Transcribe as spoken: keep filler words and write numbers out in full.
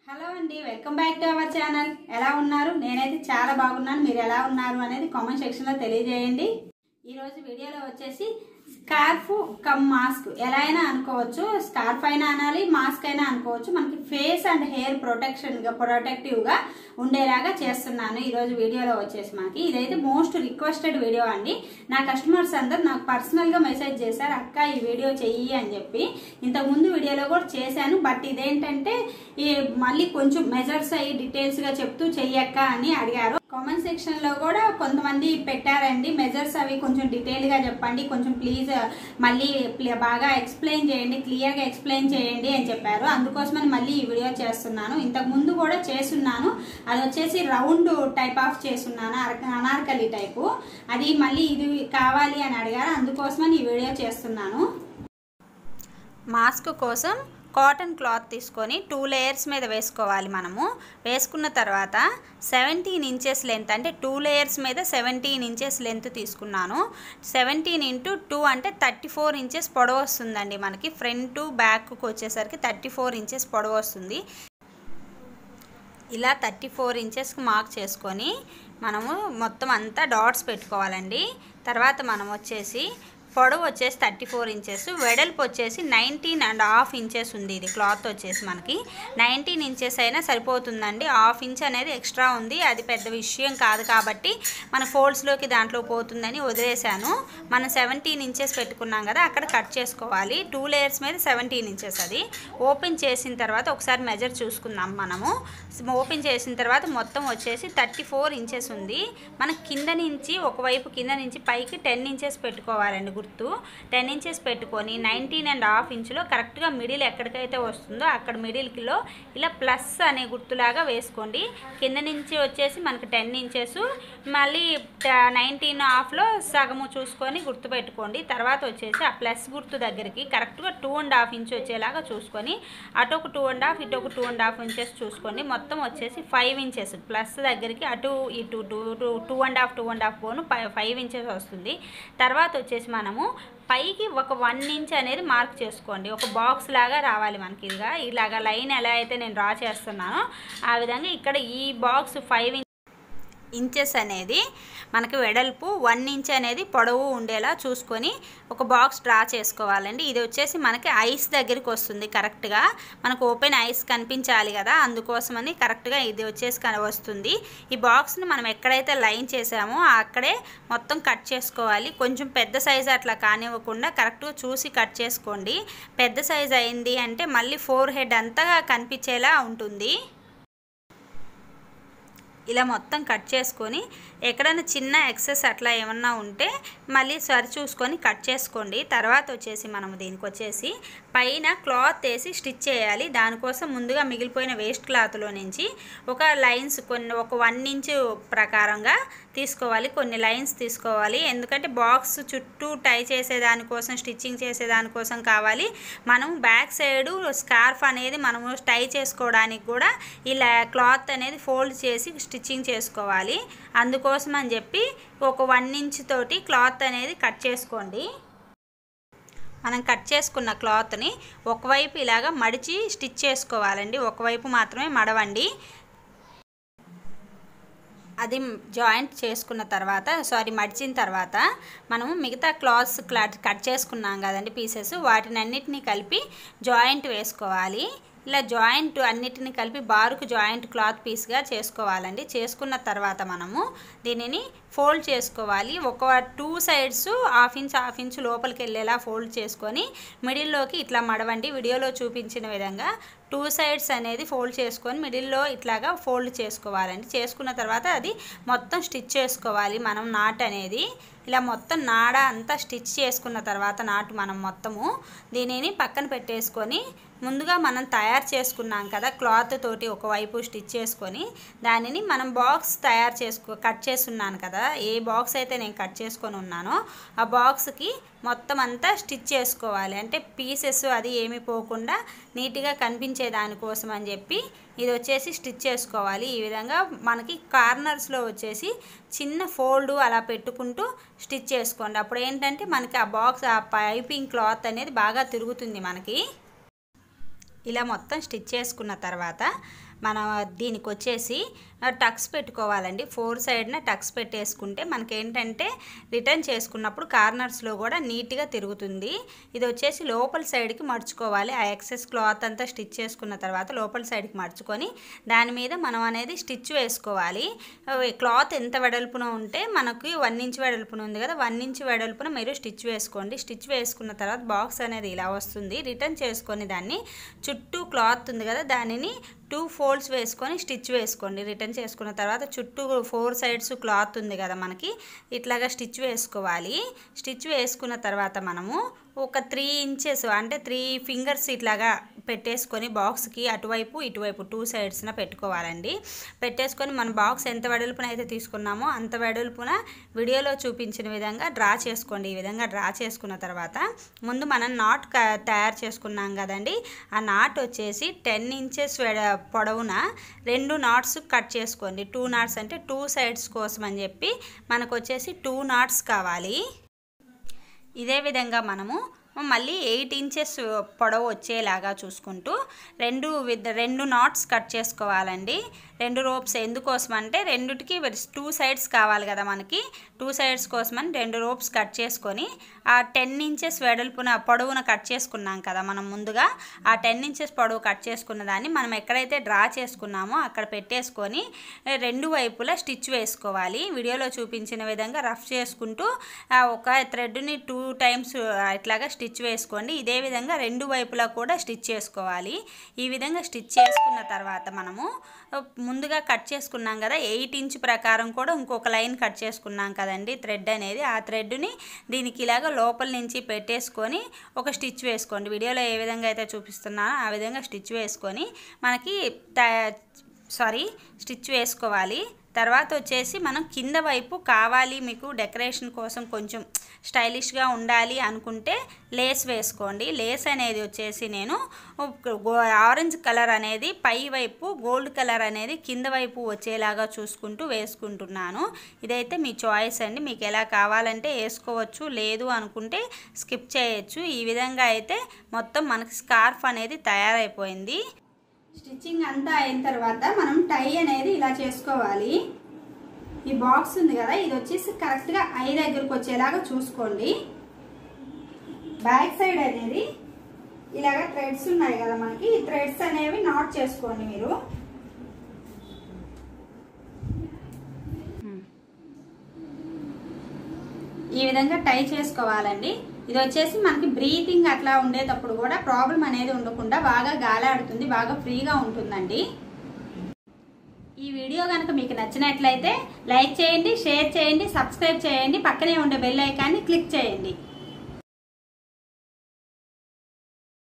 Hello అండి, welcome back to our channel. ఎలా ఉన్నారు? నేనైతే చాలా బాగున్నాను. మీరు ఎలా ఉన్నారు అనేది కామెంట్ సెక్షన్లో తెలియజేయండి. ఈరోజు వీడియోలో వచ్చేసి స్కార్ఫ్ కమ్ మాస్క్ ఎలా అయినా అనుకోవచ్చు. స్కార్ఫ్ అయినా అనాలి, మాస్క్ అయినా అనుకోవచ్చు. మనకి ఫేస్ అండ్ హెయిర్ ప్రొటెక్షన్ గా ప్రొటెక్టివ్ గా ఉండేలాగా చేస్తున్నాను ఈరోజు వీడియోలో వచ్చేసి. మనకి ఇదైతే మోస్ట్ రిక్వెస్టెడ్ వీడియో అండి. నా కస్టమర్స్ అందరు నాకు పర్సనల్ గా మెసేజ్ చేశారు, అక్క ఈ వీడియో చెయ్యి అని చెప్పి. ఇంతకు ముందు వీడియోలో కూడా చేశాను, బట్ ఇదేంటంటే ఈ మళ్ళీ కొంచెం మెజర్స్ అయ్యి డీటెయిల్స్ గా చెప్తూ చెయ్యక్క అని అడిగారు. కామెంట్ సెక్షన్ లో కూడా కొంతమంది పెట్టారండి, మెజర్స్ అవి కొంచెం డీటెయిల్ గా చెప్పండి, కొంచెం ప్లీజ్ మళ్ళీ బాగా ఎక్స్ప్లెయిన్ చేయండి, క్లియర్ గా ఎక్స్ప్లెయిన్ చేయండి అని చెప్పారు. అందుకోసమని మళ్ళీ ఈ వీడియో చేస్తున్నాను. ఇంతకు ముందు కూడా చేస్తున్నాను, అది వచ్చేసి రౌండ్ టైప్ ఆఫ్ చేస్తున్నాను, అనార్కలి టైపు. అది మళ్ళీ ఇది కావాలి అని అడిగారు, అందుకోసమని ఈ వీడియో చేస్తున్నాను. మాస్క్ కోసం కాటన్ క్లాత్ తీసుకొని టూ లేయర్స్ మీద వేసుకోవాలి. మనము వేసుకున్న తర్వాత సెవెంటీన్ ఇంచెస్ లెంత్, అంటే టూ లేయర్స్ మీద సెవెంటీన్ ఇంచెస్ లెంత్ తీసుకున్నాను. సెవెంటీన్ ఇంటూ టూ అంటే థర్టీ ఫోర్ ఇంచెస్ పొడవు వస్తుందండి. మనకి ఫ్రంట్ బ్యాక్కి వచ్చేసరికి థర్టీ ఫోర్ ఇంచెస్ పొడవు వస్తుంది. ఇలా థర్టీ ఫోర్ ఇంచెస్కి మార్క్ చేసుకొని మనము మొత్తం అంతా డాట్స్ పెట్టుకోవాలండి. తర్వాత మనం వచ్చేసి పొడవు వచ్చేసి థర్టీ ఫోర్ ఇంచెస్, వెడల్పు వచ్చేసి నైన్టీన్ అండ్ హాఫ్ ఇంచెస్ ఉంది. ఇది క్లాత్ వచ్చేసి మనకి నైన్టీన్ ఇంచెస్ అయినా సరిపోతుందండి. హాఫ్ ఇంచ్ అనేది ఎక్స్ట్రా ఉంది, అది పెద్ద విషయం కాదు కాబట్టి మన ఫోల్డ్స్లోకి దాంట్లో పోతుందని వదిలేశాను. మనం సెవెంటీన్ ఇంచెస్ పెట్టుకున్నాం కదా, అక్కడ కట్ చేసుకోవాలి. టూ లేయర్స్ మీద సెవెంటీన్ ఇంచెస్. అది ఓపెన్ చేసిన తర్వాత ఒకసారి మెజర్ చూసుకుందాం. మనము ఓపెన్ చేసిన తర్వాత మొత్తం వచ్చేసి థర్టీ ఫోర్ ఇంచెస్ ఉంది. మన కింద నుంచి ఒకవైపు కింద నుంచి పైకి టెన్ ఇంచెస్ పెట్టుకోవాలండి. గుర్తు టెన్ ఇంచెస్ పెట్టుకొని నైన్టీన్ అండ్ హాఫ్ ఇంచులో కరెక్ట్గా మిడిల్ ఎక్కడికైతే వస్తుందో అక్కడ మిడిల్కిలో ఇలా ప్లస్ అనే గుర్తులాగా వేసుకోండి. కింద నుంచి వచ్చేసి మనకు టెన్ ఇంచెస్, మళ్ళీ నైన్టీన్ హాఫ్లో సగము చూసుకొని గుర్తు పెట్టుకోండి. తర్వాత వచ్చేసి ఆ ప్లస్ గుర్తు దగ్గరికి కరెక్ట్గా టూ అండ్ హాఫ్ ఇంచ్ వచ్చేలాగా చూసుకొని అటు ఒక టూ అండ్ హాఫ్ ఇటు ఒక టూ అండ్ హాఫ్ ఇంచెస్ చూసుకోండి. మొత్తం వచ్చేసి ఫైవ్ ఇంచెస్ ప్లస్ దగ్గరికి అటు ఇటు two two two and half two and half పోను ఫైవ్ ఇంచెస్ వస్తుంది. తర్వాత వచ్చేసి మనము పైకి ఒక వన్ ఇంచ్ అనేది మార్క్ చేసుకోండి. ఒక బాక్స్ లాగా రావాలి మనకి. ఇదిగా ఇలాగా లైన్ ఎలా అయితే నేను డ్రా చేస్తున్నానో ఆ విధంగా ఇక్కడ ఈ బాక్స్ ఫైవ్ ఇంచెస్ అనేది మనకి వెడల్పు, వన్ ఇంచ్ అనేది పొడవు ఉండేలా చూసుకొని ఒక బాక్స్ డ్రా చేసుకోవాలండి. ఇది వచ్చేసి మనకి ఐస్ దగ్గరికి వస్తుంది. కరెక్ట్గా మనకు ఓపెన్ ఐస్ కనిపించాలి కదా, అందుకోసమని కరెక్ట్గా ఇది వచ్చేసి వస్తుంది. ఈ బాక్స్ని మనం ఎక్కడైతే లైన్ చేసామో అక్కడే మొత్తం కట్ చేసుకోవాలి. కొంచెం పెద్ద సైజు అట్లా కానివ్వకుండా కరెక్ట్గా చూసి కట్ చేసుకోండి. పెద్ద సైజు అయింది అంటే మళ్ళీ ఫోర్ హెడ్ అంతా కనిపించేలా ఉంటుంది. ఇలా మొత్తం కట్ చేసుకొని ఎక్కడైనా చిన్న ఎక్సెస్ అట్లా ఏమన్నా ఉంటే మళ్ళీ సరి చూసుకొని కట్ చేసుకోండి. తర్వాత వచ్చేసి మనము దీనికి వచ్చేసి పైన క్లాత్ వేసి స్టిచ్ చేయాలి. దానికోసం ముందుగా మిగిలిపోయిన వేస్ట్ క్లాత్లో నుంచి ఒక లైన్స్ కొన్ని ఒక వన్ ఇంచ్ ప్రకారంగా తీసుకోవాలి. కొన్ని లైన్స్ తీసుకోవాలి, ఎందుకంటే బాక్స్ చుట్టూ టై చేసేదానికోసం, స్టిచ్చింగ్ చేసేదానికోసం కావాలి. మనం బ్యాక్ సైడు స్కార్ఫ్ అనేది మనము టై చేసుకోవడానికి కూడా ఇలా క్లాత్ అనేది ఫోల్డ్ చేసి స్టిచ్చింగ్ చేసుకోవాలి. అందుకోసం అని చెప్పి ఒక వన్ ఇంచ్ తోటి క్లాత్ అనేది కట్ చేసుకోండి. మనం కట్ చేసుకున్న క్లాత్ని ఒకవైపు ఇలాగా మడిచి స్టిచ్ చేసుకోవాలండి. ఒకవైపు మాత్రమే మడవండి. అది జాయింట్ చేసుకున్న తర్వాత సారీ మడిచిన తర్వాత మనము మిగతా క్లాత్స్ క్లాత్ కట్ చేసుకున్నాం కదండి పీసెస్, వాటిని అన్నిటినీ కలిపి జాయింట్ వేసుకోవాలి. ఇలా జాయింట్ అన్నిటిని కలిపి బారుకు జాయింట్ క్లాత్ పీస్గా చేసుకోవాలండి. చేసుకున్న తర్వాత మనము దీనిని ఫోల్డ్ చేసుకోవాలి. ఒక two sides half inch half inch లోపలికి వెళ్ళేలా ఫోల్డ్ చేసుకొని మిడిల్లోకి ఇట్లా మడవండి. వీడియోలో చూపించిన విధంగా టూ సైడ్స్ అనేది ఫోల్డ్ చేసుకొని మిడిల్లో ఇట్లాగా ఫోల్డ్ చేసుకోవాలండి. చేసుకున్న తర్వాత అది మొత్తం స్టిచ్ చేసుకోవాలి. మనం నాట్ అనేది ఇలా మొత్తం నాడ అంతా స్టిచ్ చేసుకున్న తర్వాత నాటు మనం మొత్తము దీనిని పక్కన పెట్టేసుకొని ముందుగా మనం తయారు చేసుకున్నాం కదా క్లాత్ తోటి ఒకవైపు స్టిచ్ చేసుకొని దానిని మనం బాక్స్ తయారు చేసుకో కట్ చేసున్నాను కదా, ఏ బాక్స్ అయితే నేను కట్ చేసుకొని ఉన్నానో ఆ బాక్స్కి మొత్తం అంతా స్టిచ్ చేసుకోవాలి. అంటే పీసెస్ అది ఏమి పోకుండా నీట్గా కనిపించే దానికోసం అని చెప్పి ఇది వచ్చేసి స్టిచ్ చేసుకోవాలి. ఈ విధంగా మనకి కార్నర్స్లో వచ్చేసి చిన్న ఫోల్డ్ అలా పెట్టుకుంటూ స్టిచ్ చేసుకోండి. అప్పుడు ఏంటంటే మనకి ఆ బాక్స్ ఆ పైపింగ్ క్లాత్ అనేది బాగా తిరుగుతుంది మనకి. ఇలా మొత్తం స్టిచ్ చేసుకున్న తర్వాత మన దీనికి వచ్చేసి టక్స్ పెట్టుకోవాలండి. ఫోర్ సైడ్న టక్స్ పెట్టేసుకుంటే మనకేంటంటే రిటర్న్ చేసుకున్నప్పుడు కార్నర్స్లో కూడా నీట్గా తిరుగుతుంది. ఇది వచ్చేసి లోపల సైడ్కి మడుచుకోవాలి. ఆ ఎక్సెస్ క్లాత్ అంతా స్టిచ్ చేసుకున్న తర్వాత లోపల సైడ్కి మడుచుకొని దాని మీద మనం అనేది స్టిచ్ వేసుకోవాలి. క్లాత్ ఎంత వెడల్పున ఉంటే మనకి వన్ ఇంచ్ వెడల్పున ఉంది కదా, వన్ ఇంచ్ వెడల్పున మీరు స్టిచ్ వేసుకోండి. స్టిచ్ వేసుకున్న తర్వాత బాక్స్ అనేది ఇలా వస్తుంది. రిటర్న్ చేసుకొని దాన్ని చుట్టూ క్లాత్ ఉంది కదా దానిని టూ ఫోల్డ్స్ వేసుకొని స్టిచ్ వేసుకోండి. రిటర్న్ చేసుకున్న తర్వాత చుట్టూ ఫోర్ సైడ్స్ క్లాత్ ఉంది కదా మనకి ఇట్లాగా స్టిచ్ వేసుకోవాలి. స్టిచ్ వేసుకున్న తర్వాత మనము ఒక త్రీ ఇంచెస్ అంటే త్రీ ఫింగర్స్ ఇట్లాగా పెట్టేసుకొని బాక్స్కి అటువైపు ఇటువైపు టూ సైడ్స్న పెట్టుకోవాలండి. పెట్టేసుకొని మన బాక్స్ ఎంత వెడల్పున అయితే తీసుకున్నామో అంత వెడల్పున వీడియోలో చూపించిన విధంగా డ్రా చేసుకోండి. ఈ విధంగా డ్రా చేసుకున్న తర్వాత ముందు మనం నాట్ తయారు చేసుకున్నాం కదండి, ఆ నాట్ వచ్చేసి టెన్ ఇంచెస్ పొడవున రెండు నాట్స్ కట్ చేసుకోండి. టూ నాట్స్ అంటే టూ సైడ్స్ కోసం అని చెప్పి మనకు వచ్చేసి టూ నాట్స్ కావాలి. ఇదే విధంగా మనము మళ్ళీ ఎయిట్ ఇంచెస్ పొడవు వచ్చేలాగా చూసుకుంటూ రెండు విత్ రెండు నాట్స్ కట్ చేసుకోవాలండి. రెండు రోప్స్ ఎందుకోసం అంటే రెండుటికి టూ సైడ్స్ కావాలి కదా మనకి, టూ సైడ్స్ కోసమని రెండు రోప్స్ కట్ చేసుకొని ఆ టెన్ ఇంచెస్ వెడల్పున పొడవున కట్ చేసుకున్నాం కదా మనం ముందుగా, ఆ టెన్ ఇంచెస్ పొడవు కట్ చేసుకున్న దాన్ని మనం ఎక్కడైతే డ్రా చేసుకున్నామో అక్కడ పెట్టేసుకొని రెండు వైపులా స్టిచ్ వేసుకోవాలి. వీడియోలో చూపించిన విధంగా రఫ్ చేసుకుంటూ ఒక థ్రెడ్ని టూ టైమ్స్ ఇట్లాగా స్టిచ్ వేసుకోండి. ఇదే విధంగా రెండు వైపులా కూడా స్టిచ్ చేసుకోవాలి. ఈ విధంగా స్టిచ్ చేసుకున్న తర్వాత మనము ముందుగా కట్ చేసుకున్నాం కదా ఎయిట్ ఇంచ్ ప్రకారం కూడా ఇంకొక లైన్ కట్ చేసుకున్నాం కదండి థ్రెడ్ అనేది, ఆ థ్రెడ్ని దీనికి ఇలాగ లోపల నుంచి పెట్టేసుకొని ఒక స్టిచ్ వేసుకోండి. వీడియోలో ఏ విధంగా అయితే చూపిస్తున్నానో ఆ విధంగా స్టిచ్ వేసుకొని మనకి సారీ స్టిచ్ వేసుకోవాలి. తర్వాత వచ్చేసి మనం కింద వైపు కావాలి మీకు డెకరేషన్ కోసం కొంచెం స్టైలిష్గా ఉండాలి అనుకుంటే లేస్ వేసుకోండి. లేస్ అనేది వచ్చేసి నేను ఆరెంజ్ కలర్ అనేది పై వైపు, గోల్డ్ కలర్ అనేది కింద వైపు వచ్చేలాగా చూసుకుంటూ వేసుకుంటున్నాను. ఇదైతే మీ చాయిస్ అండి, మీకు ఎలా కావాలంటే వేసుకోవచ్చు, లేదు అనుకుంటే స్కిప్ చేయొచ్చు. ఈ విధంగా అయితే మొత్తం మనకి స్కార్ఫ్ అనేది తయారైపోయింది. స్టిచ్చింగ్ అంతా అయిన తర్వాత మనం టై అనేది ఇలా చేసుకోవాలి. ఈ బాక్స్ ఉంది కదా ఇది వచ్చేసి కరెక్ట్గా ఐ దగ్గరకు వచ్చేలాగా చూసుకోండి. బ్యాక్ సైడ్ అనేది ఇలాగ థ్రెడ్స్ ఉన్నాయి కదా మనకి, ఈ థ్రెడ్స్ అనేవి నాట్ చేసుకోండి మీరు. ఈ విధంగా టై చేసుకోవాలండి. ఇది వచ్చేసి మనకి బ్రీతింగ్ అట్లా ఉండేటప్పుడు కూడా ప్రాబ్లం అనేది ఉండకుండా బాగా గాలాడుతుంది, బాగా ఫ్రీగా ఉంటుందండి. ఈ వీడియో కనుక మీకు నచ్చినట్లయితే లైక్ చేయండి, షేర్ చేయండి, సబ్స్క్రైబ్ చేయండి, పక్కనే ఉండే బెల్ ఐకాన్ని క్లిక్ చేయండి.